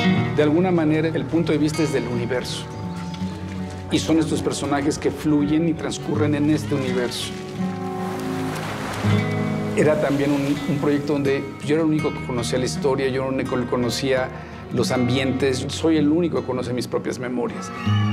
De alguna manera, el punto de vista es del universo. Y son estos personajes que fluyen y transcurren en este universo. Era también un proyecto donde yo era el único que conocía la historia, yo era el único que conocía los ambientes, soy el único que conoce mis propias memorias.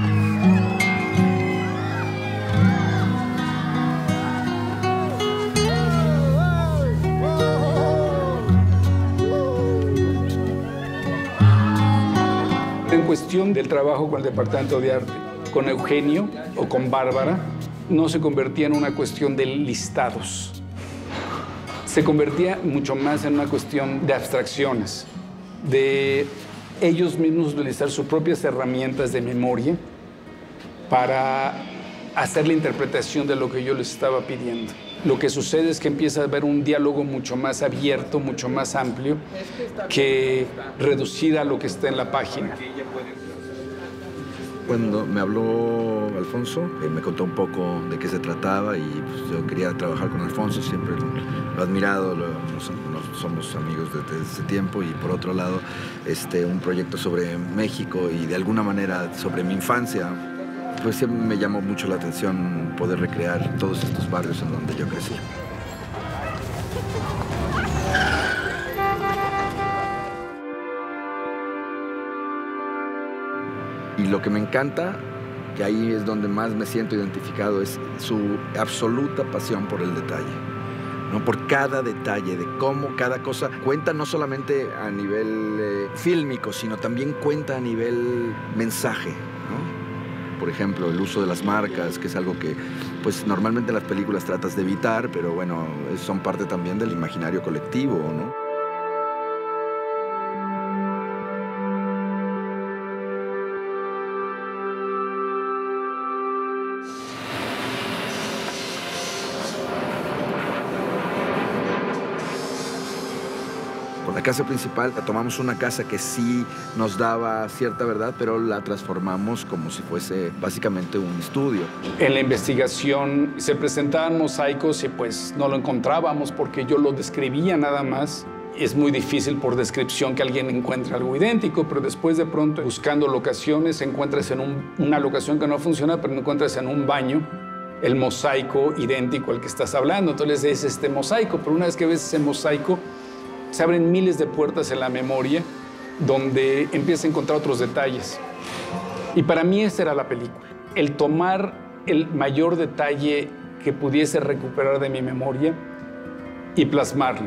En cuestión del trabajo con el Departamento de Arte, con Eugenio o con Bárbara, no se convertía en una cuestión de listados. Se convertía mucho más en una cuestión de abstracciones, de ellos mismos utilizar sus propias herramientas de memoria para hacer la interpretación de lo que yo les estaba pidiendo. Lo que sucede es que empieza a haber un diálogo mucho más abierto, mucho más amplio, que reducir a lo que está en la página. Cuando me habló Alfonso, me contó un poco de qué se trataba y pues, yo quería trabajar con Alfonso, siempre lo he admirado, somos amigos desde ese tiempo y por otro lado un proyecto sobre México y de alguna manera sobre mi infancia, pues siempre me llamó mucho la atención poder recrear todos estos barrios en donde yo crecí. Y lo que me encanta, que ahí es donde más me siento identificado, es su absoluta pasión por el detalle, ¿no? Por cada detalle, de cómo cada cosa cuenta no solamente a nivel fílmico, sino también cuenta a nivel mensaje, ¿no? Por ejemplo, el uso de las marcas, que es algo que pues, normalmente en las películas tratas de evitar, pero bueno, son parte también del imaginario colectivo, ¿no? Con la casa principal tomamos una casa que sí nos daba cierta verdad, pero la transformamos como si fuese básicamente un estudio. En la investigación se presentaban mosaicos y pues no lo encontrábamos porque yo lo describía nada más. Es muy difícil por descripción que alguien encuentre algo idéntico, pero después de pronto buscando locaciones encuentras en una locación que no funciona, pero encuentras en un baño el mosaico idéntico al que estás hablando. Entonces es este mosaico, pero una vez que ves ese mosaico se abren miles de puertas en la memoria donde empiezas a encontrar otros detalles. Y para mí esa era la película. El tomar el mayor detalle que pudiese recuperar de mi memoria y plasmarlo.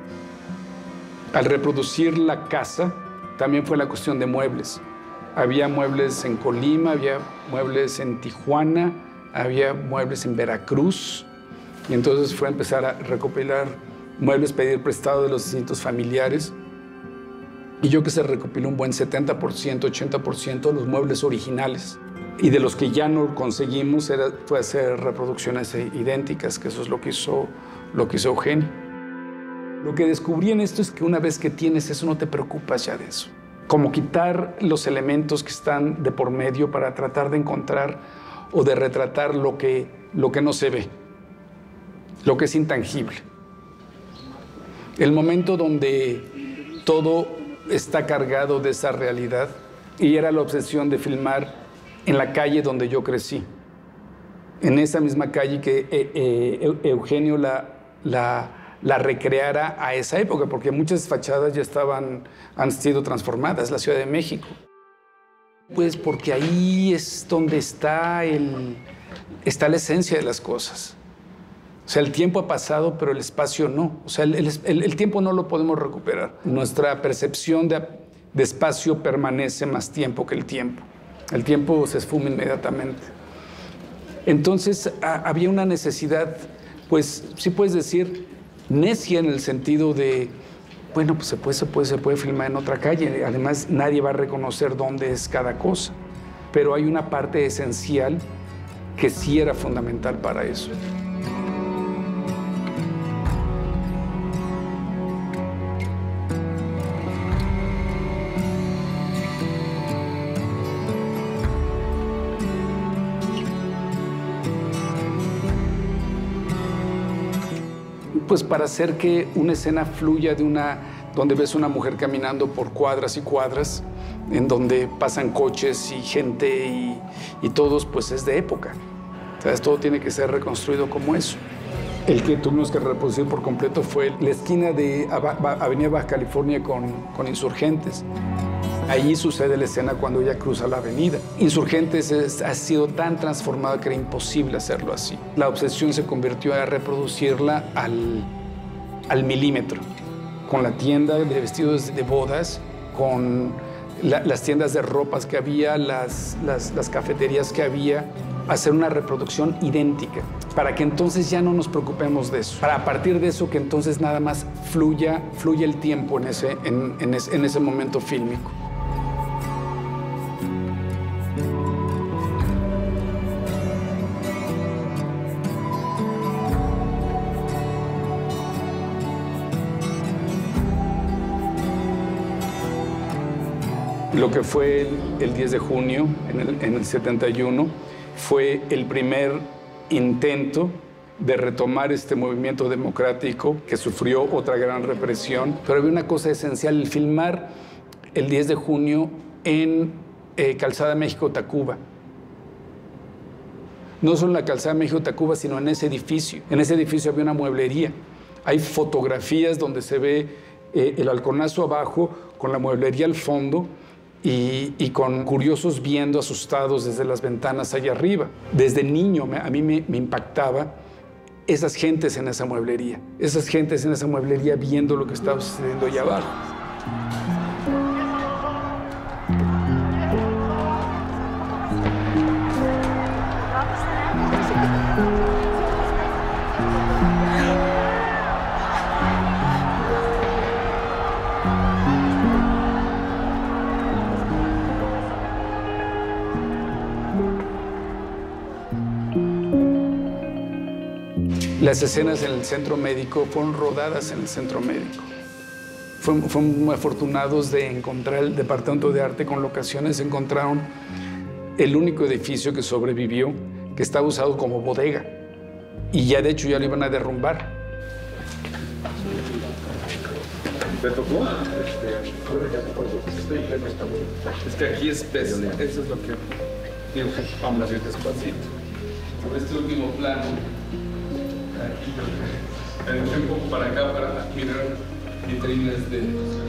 Al reproducir la casa, también fue la cuestión de muebles. Había muebles en Colima, había muebles en Tijuana, había muebles en Veracruz. Y entonces fue a empezar a recopilar muebles, pedir prestado de los distintos familiares. Y yo que se recopiló un buen 70%, 80% de los muebles originales. Y de los que ya no conseguimos fue hacer reproducciones idénticas, que eso es lo que hizo Eugenio. Lo que descubrí en esto es que una vez que tienes eso, no te preocupas ya de eso. Como quitar los elementos que están de por medio para tratar de encontrar o de retratar lo que no se ve, lo que es intangible. El momento donde todo está cargado de esa realidad, y era la obsesión de filmar en la calle donde yo crecí. En esa misma calle que Eugenio la recreara a esa época, porque muchas fachadas ya han sido transformadas, la Ciudad de México. Pues porque ahí es donde está la esencia de las cosas. O sea, el tiempo ha pasado, pero el espacio no. O sea, el tiempo no lo podemos recuperar. Nuestra percepción de espacio permanece más tiempo que el tiempo. El tiempo se esfuma inmediatamente. Entonces, había una necesidad, pues, sí puedes decir, necia en el sentido de, bueno, pues se puede filmar en otra calle. Además, nadie va a reconocer dónde es cada cosa. Pero hay una parte esencial que sí era fundamental para eso. Pues para hacer que una escena fluya de donde ves una mujer caminando por cuadras y cuadras, en donde pasan coches y gente y todos, pues es de época. ¿Sabes? Todo tiene que ser reconstruido como eso. El que tuvimos que reproducir por completo fue la esquina de Avenida Baja California con Insurgentes. Allí sucede la escena cuando ella cruza la avenida. Insurgentes ha sido tan transformada que era imposible hacerlo así. La obsesión se convirtió a reproducirla al milímetro, con la tienda de vestidos de bodas, con las tiendas de ropas que había, las cafeterías que había, hacer una reproducción idéntica, para que entonces ya no nos preocupemos de eso, para a partir de eso que entonces nada más fluya el tiempo en ese momento fílmico. Lo que fue el 10 de junio en el 71 fue el primer intento de retomar este movimiento democrático que sufrió otra gran represión. Pero había una cosa esencial, el filmar el 10 de junio en Calzada México-Tacuba. No solo en la Calzada México-Tacuba, sino en ese edificio. En ese edificio había una mueblería. Hay fotografías donde se ve el halconazo abajo con la mueblería al fondo, y con curiosos viendo asustados desde las ventanas allá arriba. Desde niño a mí me impactaba esas gentes en esa mueblería viendo lo que estaba sucediendo allá abajo. Las escenas en el centro médico fueron rodadas en el centro médico. Fueron muy afortunados de encontrar el Departamento de Arte con locaciones. Encontraron el único edificio que sobrevivió, que estaba usado como bodega. Y ya de hecho ya lo iban a derrumbar. ¿Te tocó? Es que aquí es peso. Eso es lo que... Vamos a ir despacito. Este último plano. Aquí, un poco para acá para mirar vitrinas de...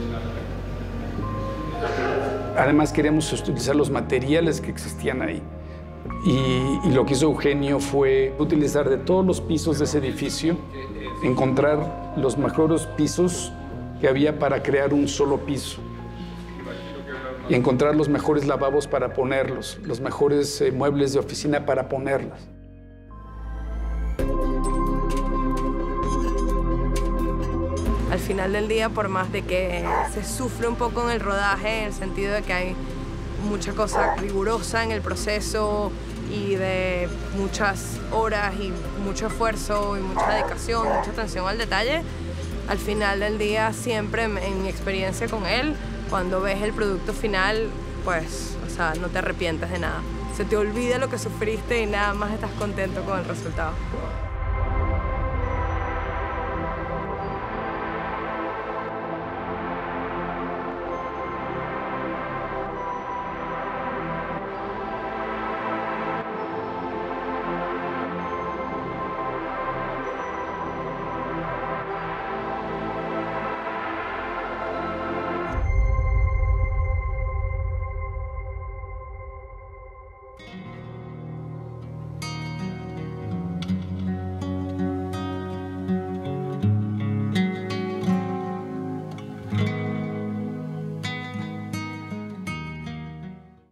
Además queríamos utilizar los materiales que existían ahí. Y lo que hizo Eugenio fue utilizar de todos los pisos de ese edificio, encontrar los mejores pisos que había para crear un solo piso. Y encontrar los mejores lavabos para ponerlos, los mejores muebles de oficina para ponerlos. Al final del día, por más de que se sufre un poco en el rodaje, en el sentido de que hay mucha cosa rigurosa en el proceso y de muchas horas y mucho esfuerzo y mucha dedicación, mucha atención al detalle, al final del día siempre, en mi experiencia con él, cuando ves el producto final, pues, o sea, no te arrepientes de nada. Se te olvida lo que sufriste y nada más estás contento con el resultado.